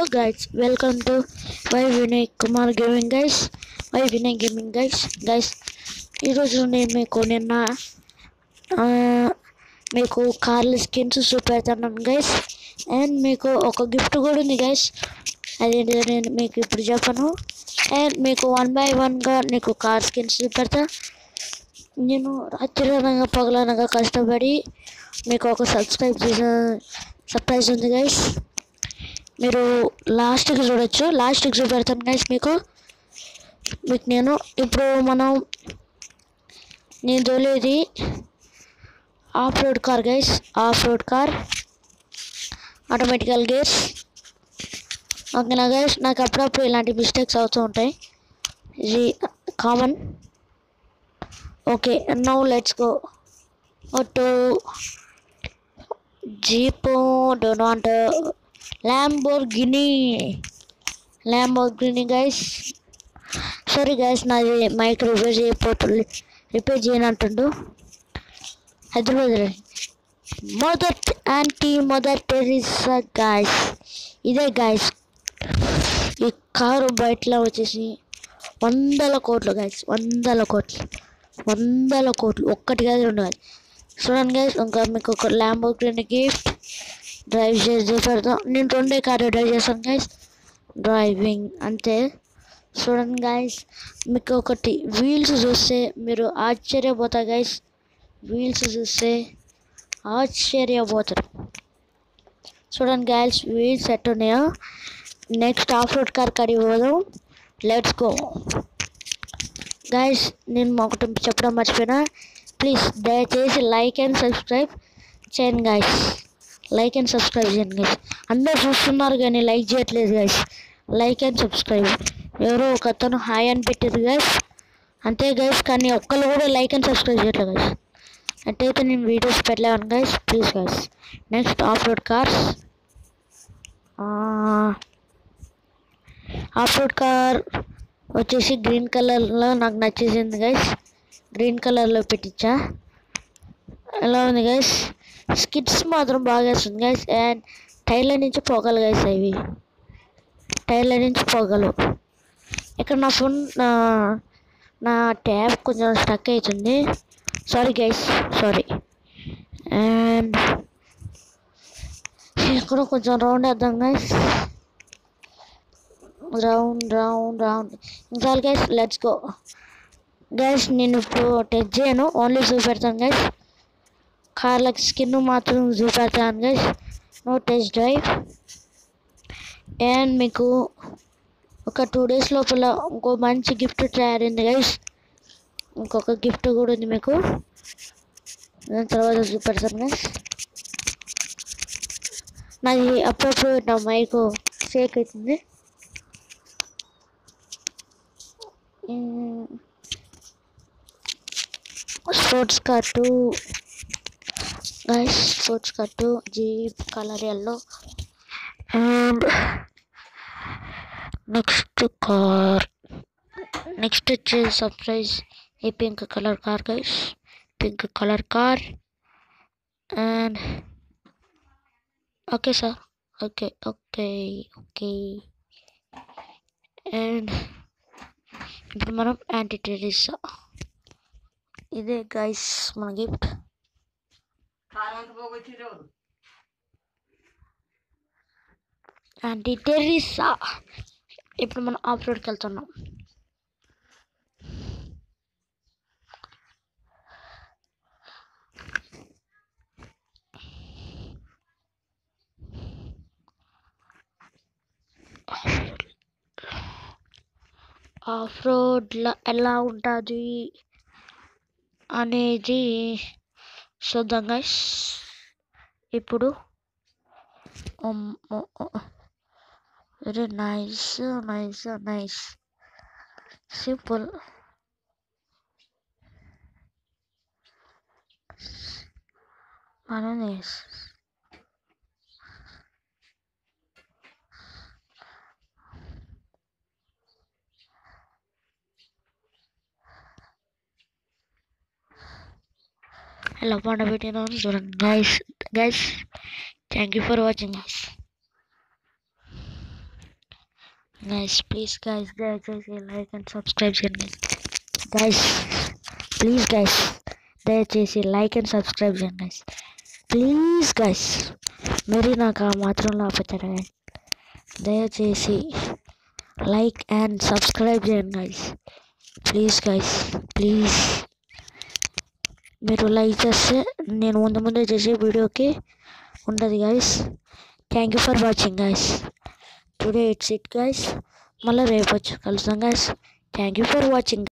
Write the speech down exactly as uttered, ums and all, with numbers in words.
Hello guys, welcome to my Vinay Kumar Gaming guys. My Vinay Gaming guys. Guys, ఈరోజు నేను మీకు నిన్న మీకు కార్ల స్కిన్స్ చూపెడతాను గైస్. అండ్ మీకు ఒక గిఫ్ట్ కూడా ఉంది గైస్. అదేంటిదో నేను మీకు ఇప్పుడు చెప్పను. అండ్ మీకు వన్ బై వన్గా నీకు కార్ స్కిన్స్ చూపెడతా. నేను రాత్రినగా పగలనగా కష్టపడి మీకు ఒక సబ్స్క్రైబ్ చేసిన సర్ప్రైజ్ ఉంది గైస్. మీరు లాస్ట్కి చూడొచ్చు. లాస్ట్కి చూపెడతాను గైస్ మీకు మీకు నేను ఇప్పుడు మనం నేను తోలేది off road car guys. Off road car automatic gears. ఓకేనా గైస్, నాకు అప్పుడప్పుడు ఇలాంటి మిస్టేక్స్ అవుతూ ఉంటాయి, ఇది common. Okay, now let's go to jeep. Don't want Lamborghini Lamborghini guys. Sorry guys, నాది మైక్ రిపేర్ చేయకపోతుంది, రిపేర్ చేయనంటుండు. Hyderabad Mother aunty Mother Teresa guys. ఇదే గైస్, ఈ కారు బయటలో వచ్చేసి వందల కోట్లు గైస్. వందల కోట్లు వందల కోట్లు ఒక్కటి కాదు రెండు కాదు. చూడండి గైస్, ఇంకా మీకు ఒక ల్యాంబోర్గినీ గిఫ్ట్ డ్రైవ్ చేసి పెడతాం. నేను రెండే కారు డ్రైవ్ చేస్తాను గైస్, డ్రైవింగ్ అంతే. చూడండి గైస్, మీకు ఒకటి వీల్స్ చూస్తే మీరు ఆశ్చర్యపోతారు గైస్. వీల్స్ చూస్తే ఆశ్చర్యపోతారు. చూడండి గైస్, వీల్స్ ఎట్టున్నాయో. నెక్స్ట్ ఆఫ్ రోడ్ కార్ కడిగి పోదాం. Let's go guys. నేను ఒకటి చెప్పడం మర్చిపోయినా, ప్లీజ్ దయచేసి లైక్ అండ్ సబ్స్క్రైబ్ చేయండి గైస్. లైక్ అండ్ సబ్స్క్రైబ్ చేయండి గైస్. అందరు చూస్తున్నారు కానీ లైక్ చేయట్లేదు గైస్. Like and subscribe. ఎవరో ఒక అతను హాయ్ అని పెట్టారు గైస్, అంతే గైస్. కానీ ఒక్కరు కూడా లైక్ అండ్ సబ్స్క్రైబ్ చేయట్లేదు గైస్. అట్టయితే నేను వీడియోస్ పెట్టలేను guys, please guys. Next off road cars. Off road car వచ్చేసి గ్రీన్ కలర్లో నాకు నచ్చేసింది గైస్. గ్రీన్ కలర్లో పెట్టించా. ఎలా ఉంది గైస్? స్కిట్స్ మాత్రం బాగా వేస్తుంది గైస్. అండ్ టైర్ల నుంచి పొగలు గైస్, అవి టైర్ల నుంచి పొగలు. ఇక్కడ నా ఫోన్ నా ట్యాబ్ కొంచెం స్టక్ అవుతుంది, సారీ గైస్, సారీ. అండ్ ఇక్కడ కొంచెం రౌండ్ వేద్దాం గైస్. రౌండ్ రౌండ్ రౌండ్ చాలు గైస్, లెట్స్ గో గైస్. నేను ఇప్పుడు టెస్ట్ చేయను, ఓన్లీ చూపెడతాను గైస్. కార్లకు స్కిన్ మాత్రం చూపెడతాను guys, no test drive. And మీకు ఒక టూ డేస్ లోపల ఇంకో మంచి గిఫ్ట్ తయారైంది గైస్. ఇంకొక గిఫ్ట్ కూడా ఉంది మీకు, దాని తర్వాత చూపెడతాను గైస్. నాది అప్పుడప్పుడు నా మైక్ షేక్ అవుతుంది. Sports car two guys, sports car two jeep colour yellow. And next car next వచ్చే సర్ప్రైజ్ ఈ pink colour car guys, pink colour car. And okay sir, okay okay okay. And ఇప్పుడు మనం aunty Teresa, ఇదే guys మన gift. Aunty Teresa. ఇప్పుడు మనం of రోడ్కి వెళ్తున్నాం. ఆఫ్ రోడ్లో ఎలా ఉంటుంది అనేది చూద్దాం గైస్. ఇప్పుడు very nice nice nice simple. మనం ఎలా పండబెట్టినా చూడండి guys. Guys, thank you for watching guys. Guys please guys దయచేసి లైక్ అండ్ సబ్స్క్రైబ్ చేయండి గైస్ ప్లీజ్ గైస్ దయచేసి లైక్ అండ్ సబ్స్క్రైబ్ చేయండి గైస్ ప్లీజ్ గైస్ మీరు నాకు ఆ మాత్రం లాపతారు గైస్ దయచేసి లైక్ అండ్ సబ్స్క్రైబ్ చేయండి గైస్ ప్లీజ్ గైస్ ప్లీజ్ మీరు లైక్ చేస్తే నేను ముందు ముందు చేసే వీడియోకి ఉంటుంది guys thank you for watching guys today it's it guys మళ్ళీ రేపు వచ్చి కలుస్తాం guys thank you for watching